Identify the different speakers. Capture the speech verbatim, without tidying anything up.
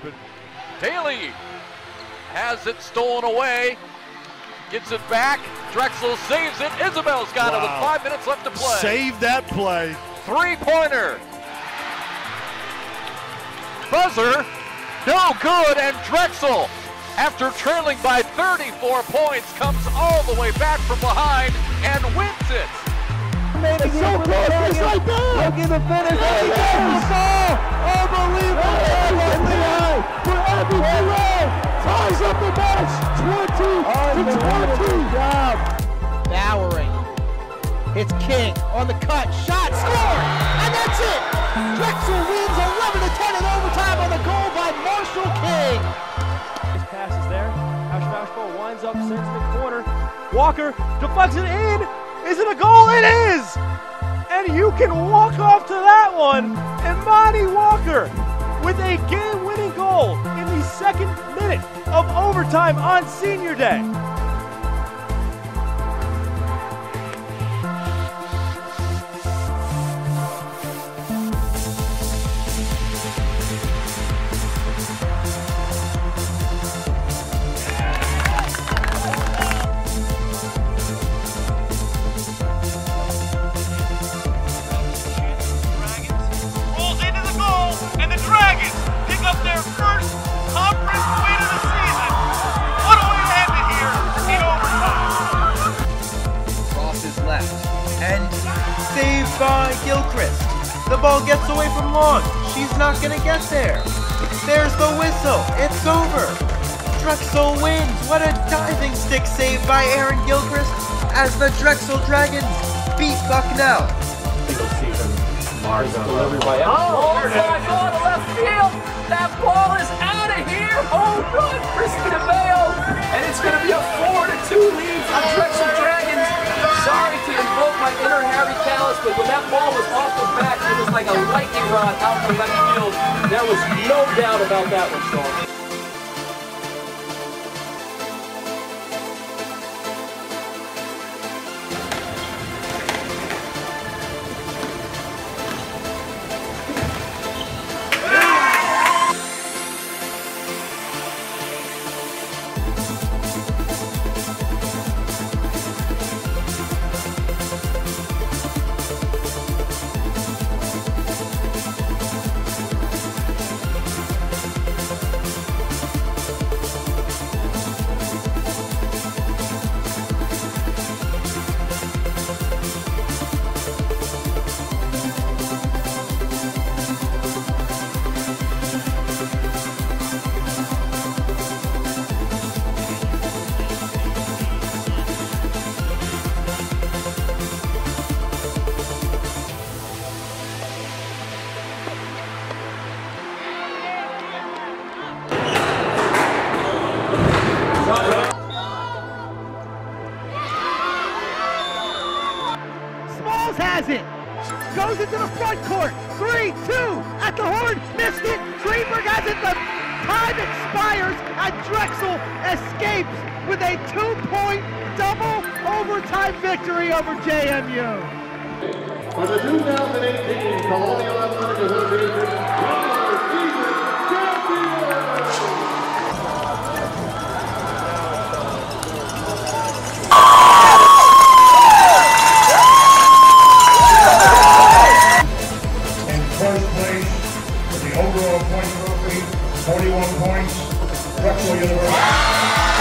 Speaker 1: open.
Speaker 2: Daly has it stolen away. Gets it back. Drexel saves it. Isabel's got
Speaker 1: wow.
Speaker 2: it with five minutes left to play.
Speaker 1: Save that play.
Speaker 2: Three-pointer. Buzzer. No good. And Drexel, after trailing by thirty-four points, comes all the way back from behind and wins it.
Speaker 3: It's so close, just like that. Look at the finish. There he goes. The ball. Unbelievable. Unbelievable. For Abby Perot. Ties up the match. twenty to twenty. Job.
Speaker 4: Bowery. It's King on the cut. Shot. Score. And that's it. Drexel wins eleven to ten in overtime on the goal by Marshall King.
Speaker 5: His pass is there. Ash Fastball winds up, sends in the corner. Walker deflects it in. Is it a goal? It is! And you can walk off to that one. Imani Walker with a game-winning goal in the second minute of overtime on Senior Day.
Speaker 6: And the Dragons pick up their first conference win of the season. What a way to end it here in overtime.
Speaker 7: Cross is left and saved by Gilchrist. The ball gets away from Long. She's not going to get there. There's the whistle. It's over. Drexel wins. What a diving stick save by Aaron Gilchrist as the Drexel Dragons beat Bucknell.
Speaker 8: Delivery by Evans. Oh, back on the left field. That ball is out of here. Oh, good. Christy DeMeo. And it's going to be a four to two lead for the Drexel Dragons. Sorry to invoke my inner Harry Callis, but when that ball was off the bat, it was like a lightning rod out the left field. There was no doubt about that one, Sean.
Speaker 4: Smalls has it. Goes into the front court. three two at the horn. Missed it. Greenberg has it. The time expires and Drexel escapes with a two-point double overtime victory over J M U.
Speaker 9: For the two thousand eighteen Colonial Athletic Association regular season champions! In first place for the overall point trophy, forty-one points, Drexel University.